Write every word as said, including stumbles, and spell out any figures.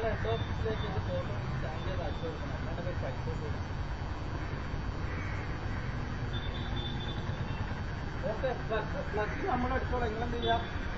Head ഓഫീസിലേക്ക് ഇത് photo scan ചെയ്ത് അയച്ചു കൊടുക്കണം, അല്ലാണ്ട് പൈസ കൊടുക്കണം. ഓക്കെ, ഫ്ലക്സ് ഫ്ലക്സ് നമ്മൾ അടിച്ചോളാം. നിങ്ങളെന്ത് ചെയ്യാം,